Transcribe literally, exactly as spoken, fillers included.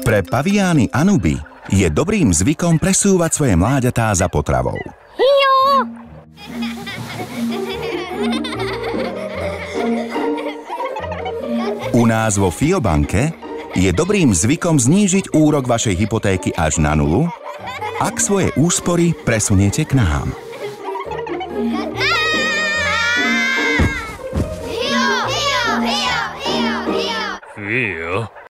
Pre paviány Anuby je dobrým zvykom presúvať svoje mláďatá za potravou. U nás vo Fiobanke je dobrým zvykom znížiť úrok vašej hypotéky až na nulu, ak svoje úspory presuniete k nám. Fio.